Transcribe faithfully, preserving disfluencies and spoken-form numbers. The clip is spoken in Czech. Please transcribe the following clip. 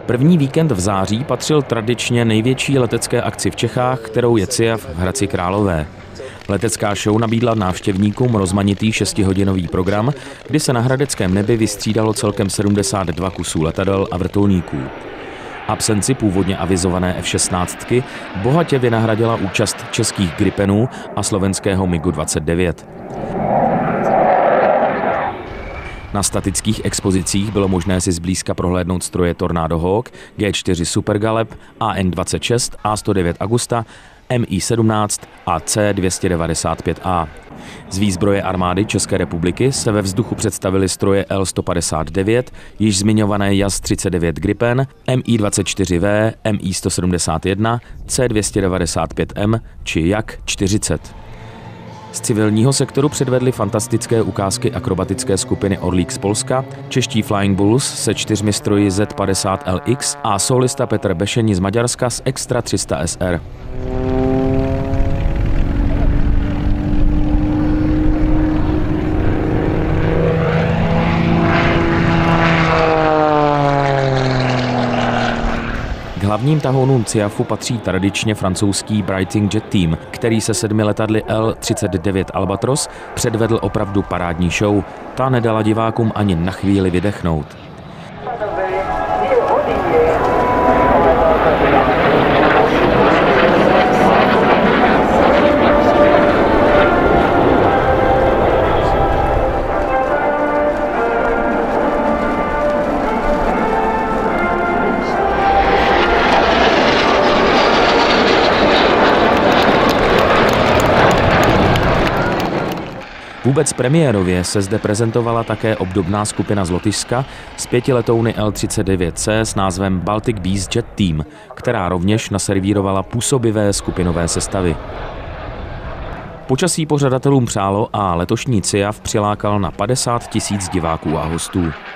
První víkend v září patřil tradičně největší letecké akci v Čechách, kterou je C I A F v Hradci Králové. Letecká show nabídla návštěvníkům rozmanitý šestihodinový program, kdy se na hradeckém nebi vystřídalo celkem sedmdesát dva kusů letadel a vrtulníků. Absenci původně avizované F šestnáct bohatě vynahradila účast českých Gripenů a slovenského MiGu dvacet devět. Na statických expozicích bylo možné si zblízka prohlédnout stroje Tornado Hawk, G čtyři Super Galeb, A N dvacet šest, A sto devět Agusta, M I sedmnáct a C dvě stě devadesát pět A. Z výzbroje armády České republiky se ve vzduchu představily stroje L sto padesát devět, již zmiňované J A S třicet devět Gripen, M I dvacet čtyři V, M I sto sedmdesát jedna, C dvě stě devadesát pět M či J A K čtyřicet. Z civilního sektoru předvedly fantastické ukázky akrobatické skupiny Orlík z Polska, čeští Flying Bulls se čtyřmi stroji Z padesát L X a solista Petr Bešeni z Maďarska s Extra tři sta S R. K hlavním tahounům C I A F u patří tradičně francouzský Brighting Jet Team, který se sedmi letadly L třicet devět Albatros předvedl opravdu parádní show. Ta nedala divákům ani na chvíli vydechnout. Vůbec premiérově se zde prezentovala také obdobná skupina z Lotyšska z pěti letouny L třicet devět C s názvem Baltic Beast Jet Team, která rovněž naservírovala působivé skupinové sestavy. Počasí pořadatelům přálo a letošní C I A F přilákal na padesát tisíc diváků a hostů.